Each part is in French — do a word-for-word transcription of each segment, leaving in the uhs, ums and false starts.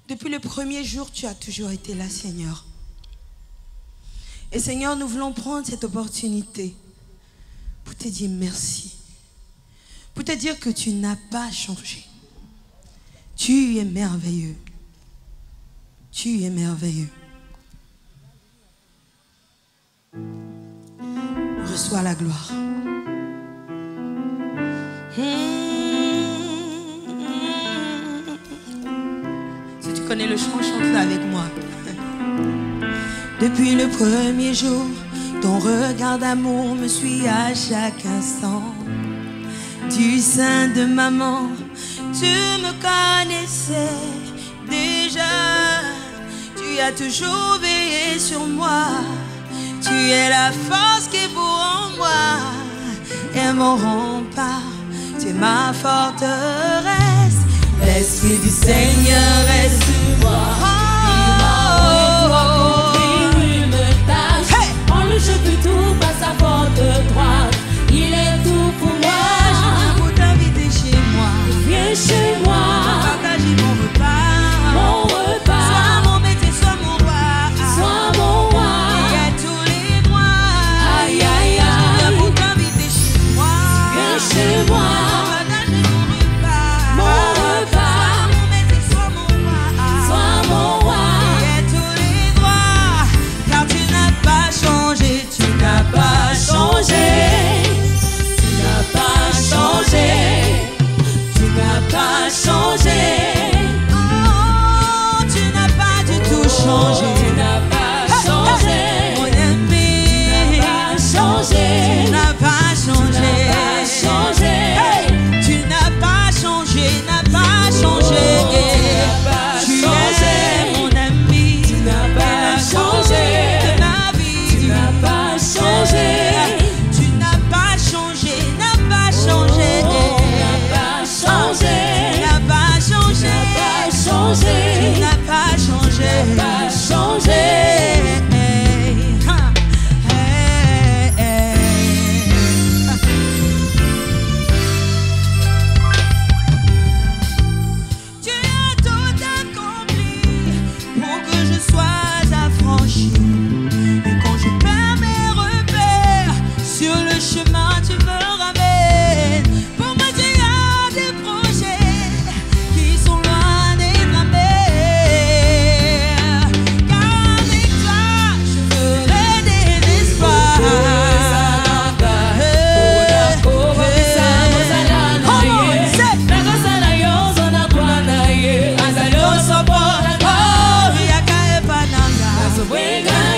Depuis le premier jour, tu as toujours été là, Seigneur. Et Seigneur, nous voulons prendre cette opportunité pour te dire merci. Pour te dire que tu n'as pas changé. Tu es merveilleux. Tu es merveilleux. Reçois la gloire. Si tu connais le chant, chante-le avec moi. Depuis le premier jour, ton regard d'amour me suit à chaque instant. Du sein de maman, tu me connaissais déjà. Tu as toujours veillé sur moi. Tu es la force qui est pour en moi. Et mon rempart, tu es ma forteresse. L'Esprit du Seigneur est sur moi. Je peux tout par sa forte droite. Il est tout pour moi. Je veux t'inviter chez moi. Viens chez moi. Partager mon repas. Mon repas. Sois mon métier, sois mon roi. Sois mon roi. Il y a tous les droits. Aïe aïe aïe. Je veux t'inviter chez moi. Viens chez moi. Partager mon repas. Mon repas. Sois mon métier, sois mon roi. Sois mon roi. Il y a tous les droits. Car tu n'as pas changé. Tu n'as pas changé. Tu n'as pas changé. Tu n'as pas changé. Oh, tu n'as pas du tout changé. Tu n'as pas changé. Mon ami, Tu n'as pas changé. tu n'as pas changé. Tu n'as pas changé. Tu n'as pas changé, n'as pas changé. Tu es mon ami. Tu n'as pas changé. De ma vie. Tu n'as pas changé. Tu n'as pas changé, n'as pas changé. Tu n'as pas changé. Tu n'as pas changé. Tu n'as pas changé. Tu n'as pas changé. Pas changé. Hey, ha, hey, hey. Tu as tout accompli pour que je sois affranchi. Et quand je perds mes repères, sur le chemin tu me ramènes. Pour moi tu as des projets qui sont loin d'être la mer. Car avec toi je ferai des espoirs. Oh, yaka epananga.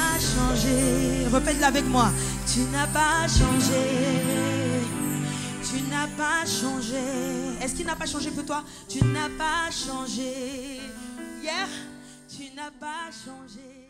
pas changé. Répète-le avec moi. Tu n'as pas changé. Tu n'as pas changé. Est-ce qu'il n'a pas changé pour toi? Tu n'as pas changé. Hier, tu n'as pas changé.